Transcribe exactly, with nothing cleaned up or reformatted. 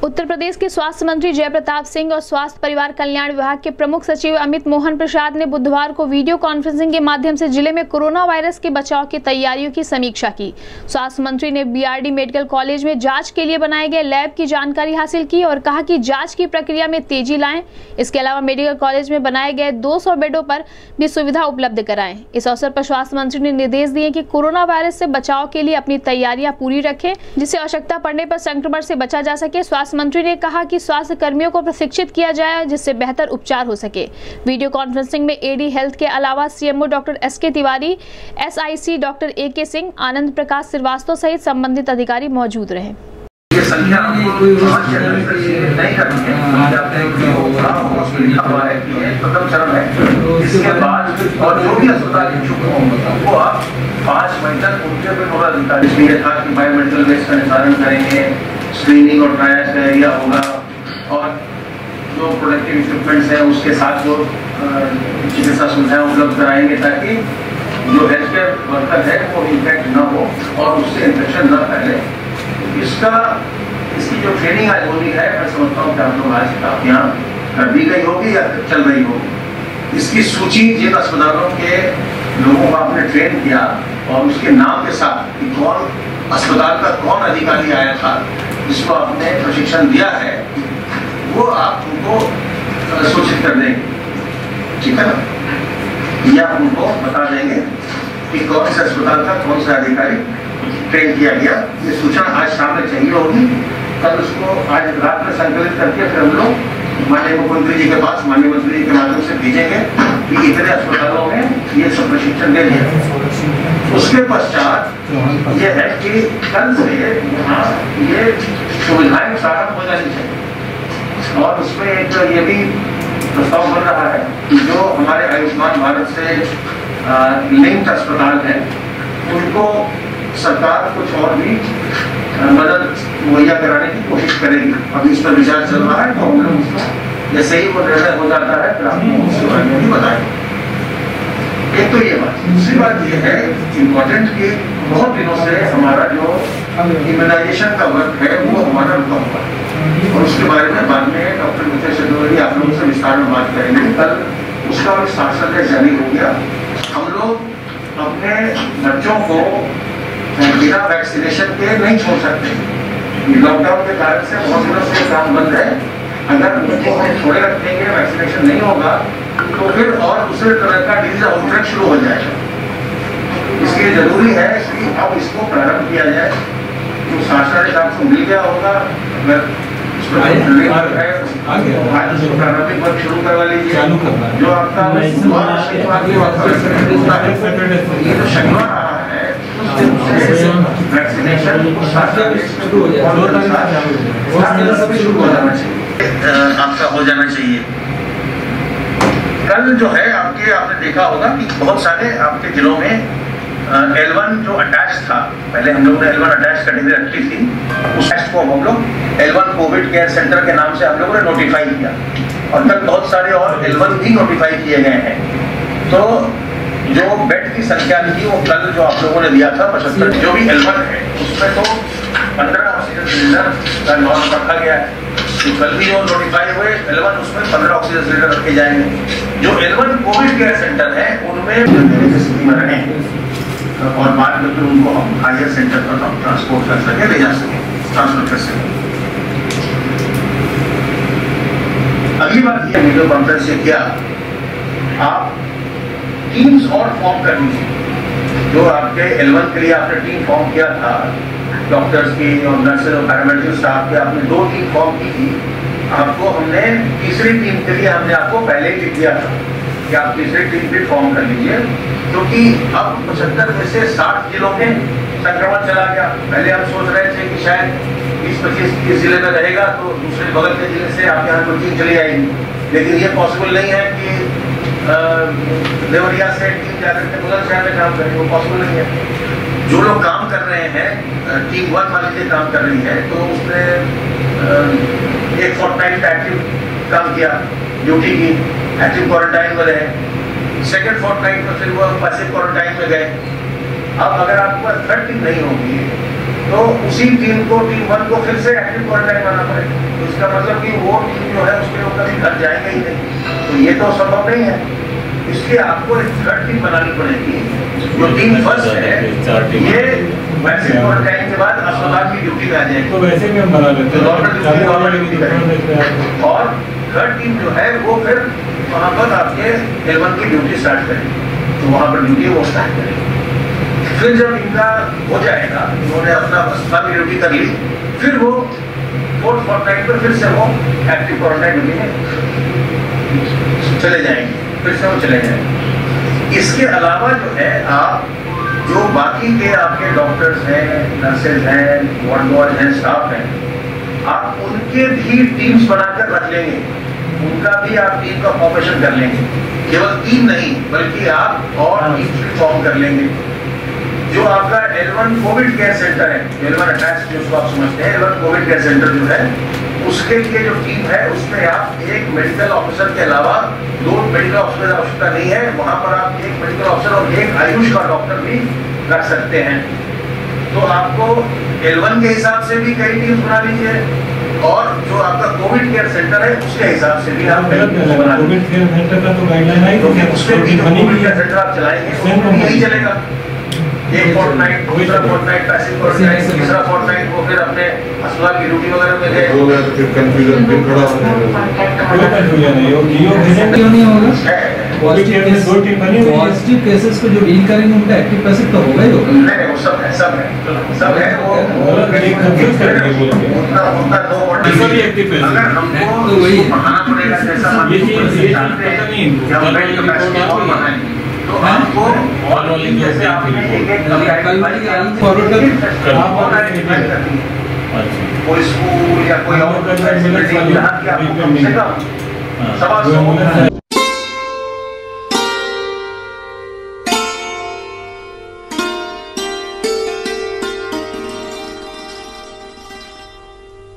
उत्तर प्रदेश के स्वास्थ्य मंत्री जय प्रताप सिंह और स्वास्थ्य परिवार कल्याण विभाग के प्रमुख सचिव अमित मोहन प्रसाद ने बुधवार को वीडियो कॉन्फ्रेंसिंग के माध्यम से जिले में कोरोना वायरस के बचाव की तैयारियों की समीक्षा की। स्वास्थ्य मंत्री ने बीआरडी मेडिकल कॉलेज में जांच के लिए बनाए गए लैब की जानकारी हासिल की और कहा कि जांच की प्रक्रिया में तेजी लाएं। इसके अलावा मेडिकल कॉलेज में बनाए गए दो सौ बेडों पर भी सुविधा उपलब्ध कराएं। इस अवसर पर स्वास्थ्य मंत्री ने निर्देश दिए कि कोरोना वायरस से बचाव के लिए अपनी तैयारियां पूरी रखें, जिससे आवश्यकता पड़ने पर संक्रमण से बचा जा सके। स्वास्थ्य मंत्री ने कहा कि स्वास्थ्य कर्मियों को प्रशिक्षित किया जाए जिससे बेहतर उपचार हो सके। वीडियो कॉन्फ्रेंसिंग में एडी हेल्थ के अलावा सीएमओ डॉक्टर एस के तिवारी, एसआईसी डॉक्टर ए के सिंह, आनंद प्रकाश श्रीवास्तव सहित संबंधित अधिकारी मौजूद रहे। ये संख्या नहीं करनी है, प्रथम चरण है। इसके बाद और जो भी अस्पताल इच्छुक हों वो आप पाँच मई तक उनके पे नोडल अधिकारी इसलिए था कि बायोमेट्रिकल वेस्ट का निर्धारण करेंगे, स्क्रीनिंग और ट्रायल्स का एरिया होगा और जो प्रोडक्टिव इक्विपमेंट्स हैं उसके साथ जो चिकित्सा सुविधाएं उपलब्ध कराएंगे ताकि जो हेल्थ केयर वर्कर है वो इन्फेक्ट न हो और उससे इन्फेक्शन न फैले। इसका इसकी जो ट्रेनिंग आज होनी है, मैं समझता हूँ कि आप लोग आज आप यहाँ कर दी गई होगी या चल रही होगी। इसकी सूची जिन अस्पतालों के लोगों को आपने ट्रेन किया और उसके नाम के साथ कि कौन अस्पताल का कौन अधिकारी आया था जिसको आपने प्रशिक्षण दिया है, वो आप उनको सूचित कर देंगे, ठीक है ना? या उनको बता देंगे कि कौन से अस्पताल का कौन सा अधिकारी ट्रेन किया गया। ये सूचना आज शाम में चाहिए होगी। कल उसको आज रात में संकलित करके फिर हम लोग माननीय मुख्यमंत्री जी के पास माननीय मंत्री जी के माध्यम से भेजेंगे कि इतने अस्पतालों में ये सब प्रशिक्षण दे दिया। उसके पश्चात ये है कि कल से यहाँ ये सुविधाएं प्रारंभ हो जानी चाहिए और उसमें एक ये भी प्रस्ताव बन रहा है कि जो हमारे आयुष्मान भारत से लिंक्ड अस्पताल हैं उनको सरकार कुछ और भी मदद मुहैया कराने की कोशिश करेगी। अभी इस पर विचार चल रहा है तो हम लोग उसको जैसे ही वो निर्णय हो जाता है फिर आपको उसके बारे में भी बताएंगे। एक तो ये बात, दूसरी बात ये है इम्पोर्टेंट कि बहुत दिनों से हमारा जो इम्यूनाइजेशन का वर्क है वो हमारा रुका हुआ है और उसके बारे में बाद में डॉक्टर मितेश चतुर्वेदी आप लोगों से विस्तार में बात करेंगे। कल उसका भी शासन जारी हो गया। हम लोग अपने बच्चों को बिना वैक्सीनेशन के नहीं छोड़ सकते। लॉकडाउन के कारण से बहुत दिनों से काम बंद है। अगर उनको हम छोड़े रखेंगे, वैक्सीनेशन नहीं होगा तो फिर और दूसरे तरह का डिजीज आउटब्रेक शुरू हो जाएगा। इसलिए जरूरी है कि अब इसको प्रारंभ किया जाए। जो शासन आपको मिल गया होगा, अगर प्रारंभिक वर्क शुरू करवा लीजिए। जो आपका ये जो शनिवार आ रहा है वैक्सीनेशन शुरू हो जाना चाहिए, आपका हो जाना चाहिए। कल जो है आपके आपने देखा होगा कि बहुत सारे आपके जिलों में एल वन जो अटैच था, पहले हम लोगों ने एल वन अटैच कैटेगरी रखी थी, उस टेस्ट को हम लोग L one Covid care centre के नाम से हम लोगों ने नोटिफाई किया और तक बहुत सारे और एल वन भी नोटिफाई किए गए हैं। तो जो बेड की संख्या थी वो कल जो आप लोगों ने दिया था पचहत्तर, जो भी एल वन है उसमें तो पंद्रह ऑक्सीजन सिलेंडर का नॉर्म रखा गया है। तो कल भी जो नोटिफाई हुए एल वन उसमें पंद्रह ऑक्सीजन सिलेंडर रखे जाएंगे। जो L one Covid care centre है उनमें स्थिति में रहे और बाद में फिर उनको हम हायर सेंटर पर हम ट्रांसपोर्ट कर सके, ले जा सके, ट्रांसफर कर सके। अगली बात ये वीडियो कॉन्फ्रेंस से किया, आप टीम्स और फॉर्म कर लीजिए। जो आपके एल वन के लिए आपने टीम फॉर्म किया था, डॉक्टर्स की और नर्सेज और पैरामेडिकल स्टाफ की आपने दो टीम फॉर्म की थी। आपको हमने तीसरी टीम के लिए हमने आपको पहले ही लिख दिया था कि आप तीसरी टीम भी फॉर्म कर लीजिए, क्योंकि अब पचहत्तर में से साठ जिलों में संक्रमण चला गया। पहले हम सोच रहे थे कि शायद बीस पच्चीस इस जिले में रहेगा तो दूसरे बगल के जिले से आपके यहाँ कोई टीम चली आएगी, लेकिन ये पॉसिबल नहीं है कि देवरिया से टीम जाकर के बुलंदशहर में काम करें, वो पॉसिबल नहीं है। जो लोग काम कर रहे हैं, टीम वन वाली से काम कर रही है, तो उसने एक फोर्टनाइट एक्टिव काम किया, ड्यूटी की, एक्टिव क्वारंटाइन में रहे। सेकेंड फोर्टनाइट में फिर वो पैसिव क्वारंटाइन में गए। अब अगर आपको थर्ड टीम नहीं होगी तो उसी टीम को टीम वन को फिर से एक्टिव क्वारंटाइन करना पड़ेगा। तो इसका मतलब कि वो टीम जो है उसके लोग कभी घर जाएंगे ही नहीं, तो ये तो संभव नहीं है। इसलिए आपको एक थर्ड टीम बनानी पड़ेगी। जो टीम फर्स्ट है ये वैसे क्वारंटाइन के बाद अस्पताल की ड्यूटी में आ जाएगी, तो वैसे भी हम बना लेते हैं। और थर्ड टीम जो है वो फिर वहाँ पर आपके एल वन की ड्यूटी स्टार्ट करेगी, तो वहाँ पर ड्यूटी वो स्टार्ट करेगी। फिर जब इनका हो जाएगा, उन्होंने अपना अस्पताल की ड्यूटी कर ली, फिर वो फोर्थ फोर्टनाइट पर फिर से वो एक्टिव क्वारंटाइन ड्यूटी में चले जाएंगे, फिर से वो चले जाएंगे। इसके अलावा जो है आप जो बाकी के आपके डॉक्टर्स हैं, नर्सेज हैं, वार्ड बॉयज हैं, स्टाफ हैं, आप उनके भी टीम्स बनाकर रख लेंगे, उनका भी आप टीम का फॉर्मेशन कर लेंगे। केवल तीन नहीं बल्कि आप और टीम्स भी फॉर्म कर लेंगे। जो आपका L one Covid care centre है, एल वन अटैच जिसको आप समझते हैं, L one Covid care centre जो है उसके लिए जो टीम है उसमें आप एक मेडिकल ऑफिसर के अलावा दो मेडिकल ऑफिसर की आवश्यकता नहीं है, वहां पर आप एक मेडिकल ऑफिसर और एक आयुष का डॉक्टर भी रख सकते हैं। तो आपको एल वन के हिसाब से भी कई टीम बना लीजिए और जो आपका कोविड केयर सेंटर है उसके हिसाब से भी आप कोविड केयर सेंटर का तो गाइडलाइन है, तो उसमें भी कोविड केयर सेंटर आप चलाएंगे यही चलेगा। एक फोर्टनाइट, दूसरा फोर्टनाइट पैसिव फोर्टनाइट, तीसरा फोर्टनाइट वो फिर अपने अस्पताल की ड्यूटी वगैरह में गए। हो गया तो फिर कंफ्यूजन फिर खड़ा हो जाएगा। कोई कंफ्यूजन नहीं, वो जियो भेजेंगे क्यों नहीं होगा? पॉजिटिव केस दो टीम बनी हुई है, पॉजिटिव केसेस को जो डील करेंगे उनका एक्टिव पैसिव तो होगा ही होगा। नहीं वो सब है, सब है, सब है। वो कंफ्यूज करके बोल के उतना उतना दो इसका भी एक्टिव पैसिव अगर हमको तो वही बढ़ाना पड़ेगा, जैसा हम ये चीज ये जानते हैं कि हम बेड कैपेसिटी और बढ़ाएंगे, तो आपको और जैसे आपने एक एक फॉरवर्ड कर कोई स्कूल या कोई और बिल्डिंग जहाँ की आपको कम से कम सवा सौ